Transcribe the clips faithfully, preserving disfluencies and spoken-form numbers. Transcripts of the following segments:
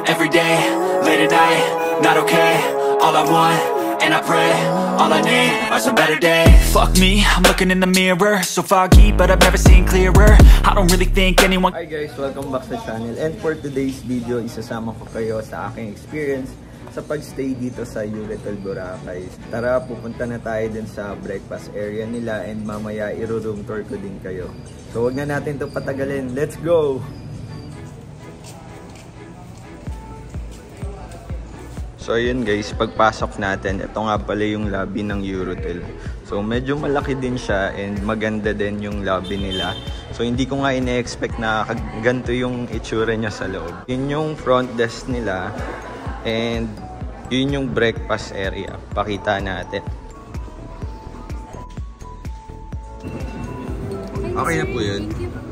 every day, late at night, not okay. All I want, and I pray, all I need are some better days. Fuck me, I'm looking in the mirror, so foggy, but I've never seen clearer. I don't really think anyone... Hi guys, welcome back sa channel. And for today's video, isasama ko kayo sa aking experience sa pagstay dito sa Uritel, Boracay. Tara, pupunta na tayo din sa breakfast area nila and mamaya i-room tour ko din kayo. So wag na natin to patagalin, let's go! So ayun guys, pagpasok natin, ito nga pala yung lobby ng Uritel. So medyo malaki din siya and maganda din yung lobby nila. So hindi ko nga ine-expect na ganito yung itsura niya sa loob. Yun yung front desk nila and yun yung breakfast area. Pakita natin. Okay na po yun.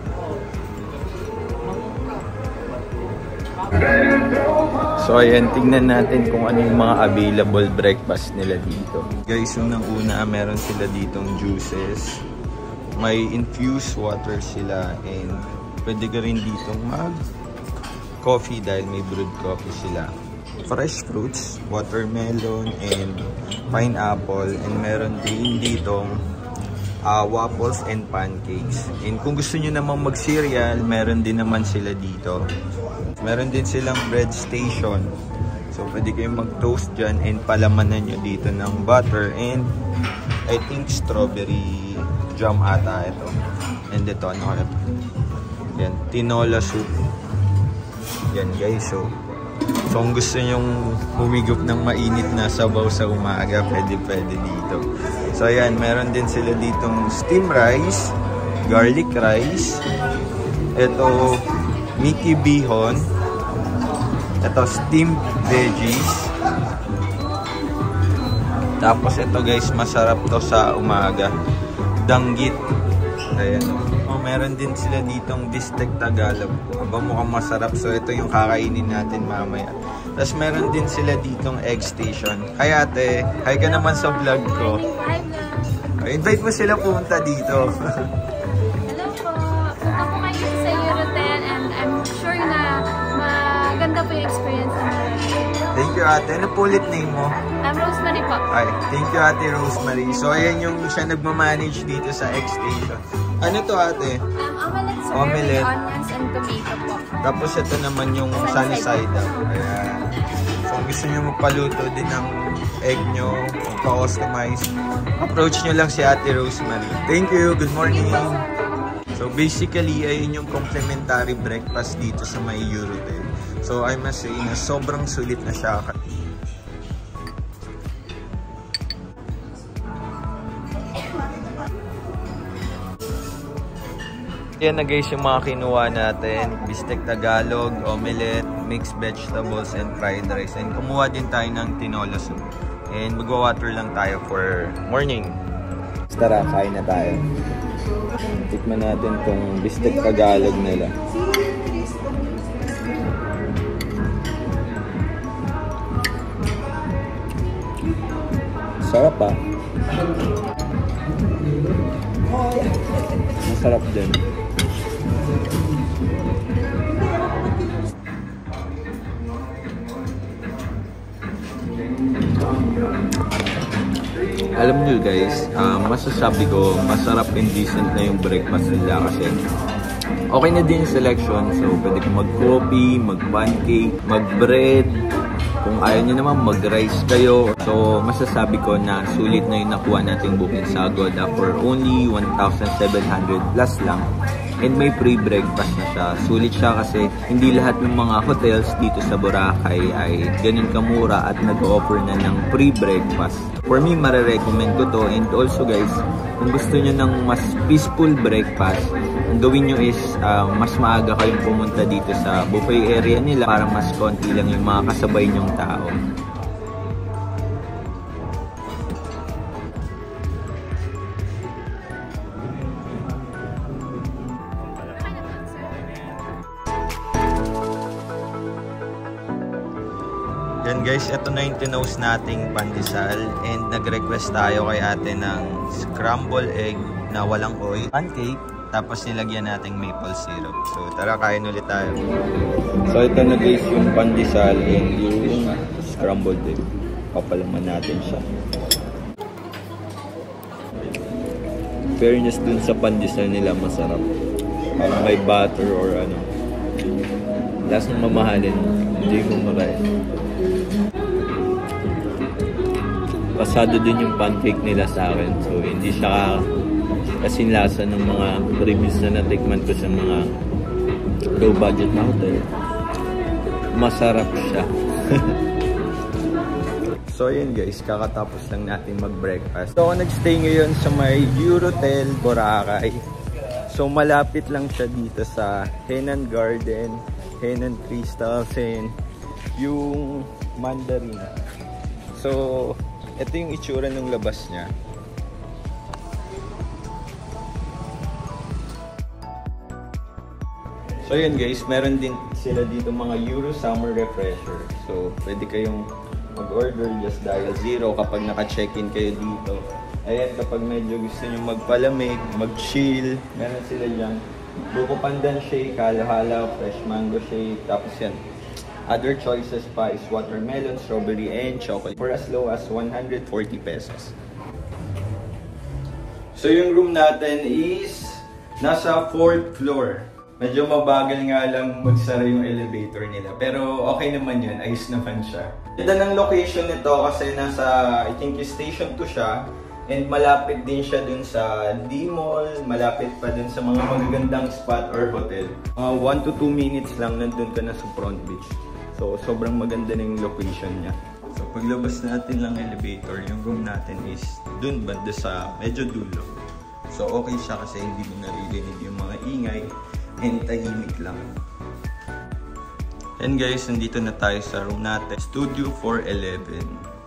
So ayan, tignan natin kung ano yung mga available breakfast nila dito. Guys, unang-una meron sila ditong juices. May infused water sila and pwede ka rin ditong mag coffee dahil may brewed coffee sila. Fresh fruits, watermelon and pineapple, and meron din ditong uh, waffles and pancakes. And kung gusto nyo namang mag-cereal, meron din naman sila dito. Meron din silang bread station. So, pwede kayong mag-toast dyan and palamanan nyo dito ng butter and I think strawberry jam ata ito. And ito, ano ka yan, tinola soup. Yan guys, so so kung gusto nyong humigop ng mainit na sabaw sa umaga, pwede pwede dito. So ayan, meron din sila ditong steam rice, garlic rice, ito Mickey Bihon, ito steamed veggies, tapos ito guys, masarap to sa umaga, danggit. Ayan, oh, meron din sila ditong bistek Tagalog. Aba, mukhang masarap. So ito yung kakainin natin mamaya. Tapos meron din sila ditong egg station. Hi ate, hi ka naman sa vlog ko. Hi vlog. Invite mo sila pumunta dito. Hello po. Punta po kayo sa Uritel and I'm sure na maganda po yung experience namin. Thank you ate. Ano po ulit name mo? I'm Rosemary po. Hi. Thank you ate Rosemary. So ayan yung siya nagmamanage dito sa egg station. Ano to ate? Um, omelette sir, Omelette. with onions and tomato po. Tapos ito naman yung sunny side up. Ayan. So kung gusto nyo magpaluto din ng egg nyo, magpa-customize, approach nyo lang si ate Rosemary. Thank you. Good morning. So basically, ayun yung complimentary breakfast dito sa may Uritel. So I must say na sobrang sulit na siya. Yan na guys yung mga kinuha natin. Bistek Tagalog, omelette, mixed vegetables, and fried rice. And kumuha din tayo ng tinola soup. And magwa-water lang tayo for morning. Tara, kain na tayo. Tikman natin tong bistek Tagalog nila. Sarap ah. Masarap din. Alam nyo guys, uh, masasabi ko masarap and decent na yung breakfast nila kasi okay na din yung selection. So pwede kong mag-coffee, mag-pancake, mag-bread. Kung ayaw nyo naman mag-rice kayo. So masasabi ko na sulit na yung nakuha nating booking sa Agoda for only one thousand seven hundred plus lang. And may free breakfast na siya. Sulit siya kasi hindi lahat ng mga hotels dito sa Boracay ay ganun kamura at nag-offer na ng free breakfast. For me, marirecommend ko to. And also guys, kung gusto nyo ng mas peaceful breakfast, ang gawin nyo is uh, mas maaga kayong pumunta dito sa buffet area nila para mas konti lang yung mga kasabay nyong tao. Yan guys, ito na yung tinose nating pandesal and nag-request tayo kay ate ng scramble egg na walang oil, pancake, Tapos nilagyan nating maple syrup. So tara, kain ulit tayo. So ito na guys yung pandesal and yung scrambled egg. Papalaman natin siya. Fairness dun sa pandesal nila, masarap. Parang may butter or ano. Last ng mamahalin, hindi mo marahin. Pasado din yung pancake nila sa akin. So hindi siya kasing lasa ng mga previous na natikman ko sa mga low budget na hotel. Masarap siya. So yun guys, kakatapos lang natin mag-breakfast. So ako nagstay ngayon sa may Eurotel Boracay. So malapit lang siya dito sa Henan Garden, Henan Crystals, and yung Mandarin. So ito yung itsura ng labas niya. So yun guys, meron din sila dito mga Euro Summer Refresher. So pwede kayong mag-order, just dial zero kapag naka-check-in kayo dito. Ayan, kapag medyo gusto nyo magpalamig, mag-chill, meron sila dyan. Buko Pandan Shake, halo-halo, fresh mango shake, tapos yan. Other choices pa is watermelon, strawberry, and chocolate for as low as one hundred forty pesos. So yung room natin is nasa fourth floor. Medyo mabagal nga lang magsara yung elevator nila. Pero okay naman yun. Ayos naman siya. Ganda ng location nito kasi nasa, I think, station two siya. And malapit din siya dun sa D-Mall. Malapit pa dun sa mga magagandang spot or hotel. Uh, one to two minutes lang nandun ka na sa Front Beach. So, sobrang maganda na yung location niya. So, paglabas natin lang elevator, yung room natin is dun banda sa medyo dulo. So, okay siya kasi hindi mo naririnig yung mga ingay. And tahimik lang. And guys, nandito na tayo sa room natin. Studio four eleven.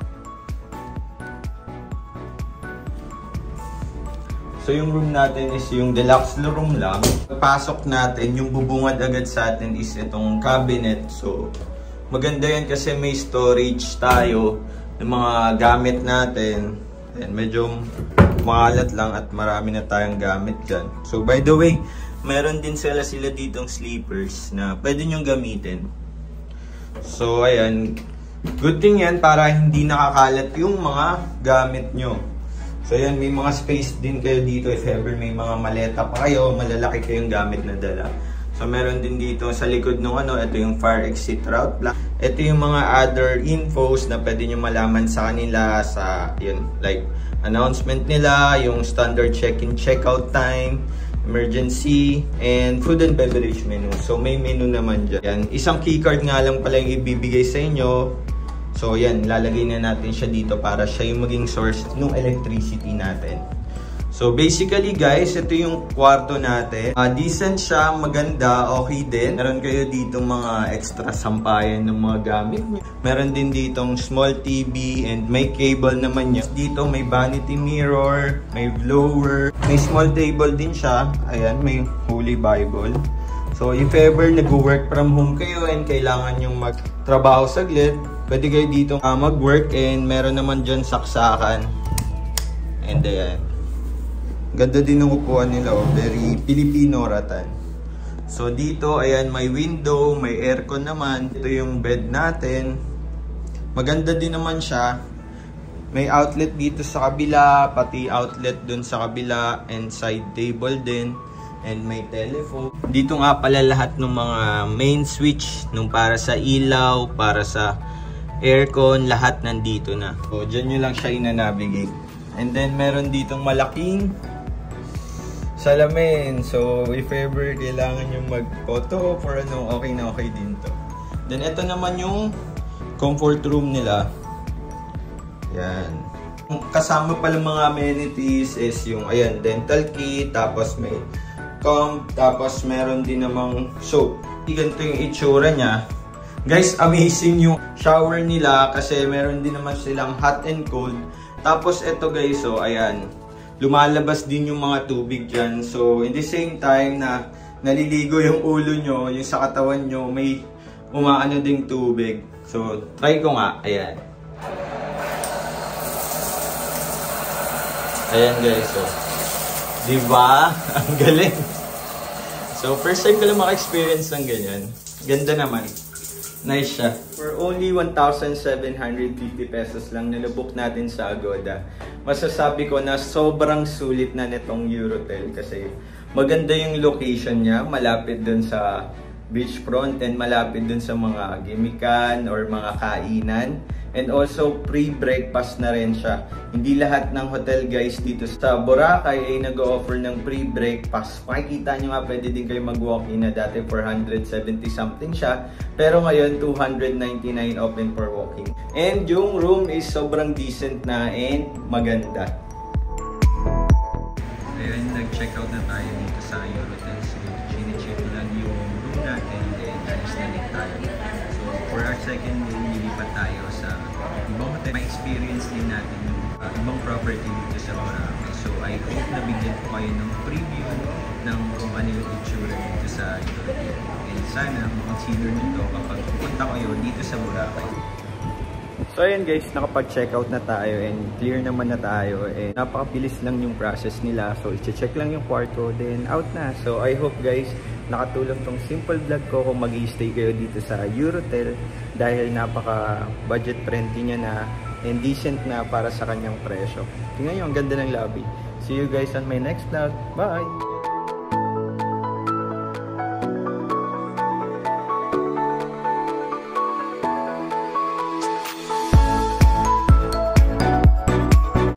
So yung room natin is yung deluxe room lang. Pasok natin, yung bubungad agad sa atin is itong cabinet. So maganda yan kasi may storage tayo ng mga gamit natin. And medyo makalat lang at marami na tayong gamit dyan. So by the way, meron din sila sila ditong sleepers na pwede nyong gamitin. So, ayan. Good thing yan para hindi nakakalat yung mga gamit nyo. So, ayan. May mga space din kayo dito if ever may mga maleta pa kayo, malalaki kayong gamit na dala. So, meron din dito sa likod ng ano, ito yung fire exit route plan. Ito yung mga other infos na pwede nyo malaman sa kanila sa, yun, like, announcement nila, yung standard check-in, check-out time, emergency, and food and beverage menu. So, may menu naman dyan. Yan. Isang keycard nga lang pala yung ibibigay sa inyo. So, yan. Lalagay na natin siya dito para siya yung maging source ng electricity natin. So, basically guys, ito yung kwarto natin. Uh, decent siya, maganda, okay din. Meron kayo dito mga extra sampayan ng mga gamit niyo. Meron din ditong small T V and may cable naman niya. Dito may vanity mirror, may blower, may small table din siya. Ayan, may Holy Bible. So, if ever nag-work from home kayo and kailangan yung magtrabaho saglit, pwede kayo dito uh, mag-work and meron naman dyan saksakan. And ayan. Ganda din ng upuan nila, oh. Very Filipino ratan. So dito, ayan, may window, may aircon naman. Ito yung bed natin. Maganda din naman siya. May outlet dito sa kabila, pati outlet dun sa kabila, and side table din. And may telephone. Dito nga pala lahat ng mga main switch, nung para sa ilaw, para sa aircon, lahat nandito na. So dyan nyo lang siya ina-navigate. And then meron ditong malaking salamin. So, if ever kailangan yung mag-photo for ano, okay na okay din to. Then, ito naman yung comfort room nila. Yan. Kasama pala mga amenities is yung, ayan, dental kit, tapos may comb, tapos meron din namang soap. Ganito yung itsura niya. Guys, amazing yung shower nila kasi meron din naman silang hot and cold. Tapos, ito guys, so, ayan. Lumalabas din yung mga tubig dyan. So, in the same time na naliligo yung ulo nyo, yung sa katawan nyo, may umaano ding tubig. So, try ko nga. Ayan. Ayan guys. So, diba? Ang galing. So, first time ko lang maka-experience ng ganyan. Ganda naman. Nice siya. For only one thousand seven hundred fifty pesos lang nilubok natin sa Agoda. Masasabi ko na sobrang sulit na nitong Eurotel kasi maganda yung location niya, malapit dun sa beachfront and malapit dun sa mga gimikan or mga kainan. And also, pre-breakfast na rin siya. Hindi lahat ng hotel guys dito sa Boracay ay nag-offer ng pre-breakfast. Makikita nyo nga, pwede din kayo mag-walk-in na dati four hundred seventy something siya. Pero ngayon, two hundred ninety-nine open for walking. And yung room is sobrang decent na and maganda. Ayun, nag-check out na tayo dito sa Eurotel. So, chine-check lang yung room natin and alis na din tayo. So, for our second day, nilipat tayo sa ibang hotel. May experience din natin yung uh, ibang property dito sa Boracay. So, I hope na bigyan ko kayo ng preview ng kung ano yung itsura dito sa Eurotel. And sana makonsider nito kapag pupunta kayo dito sa Boracay. So ayun guys, nakapag-check out na tayo and clear naman na tayo and napakabilis lang yung process nila. So i-check lang yung kwarto then out na. So I hope guys, nakatulong tong simple vlog ko kung mag-i-stay kayo dito sa Eurotel dahil napaka budget friendly niya na and decent na para sa kanyang presyo. Tingnan nyo, ang ganda ng lobby. See you guys on my next vlog. Bye!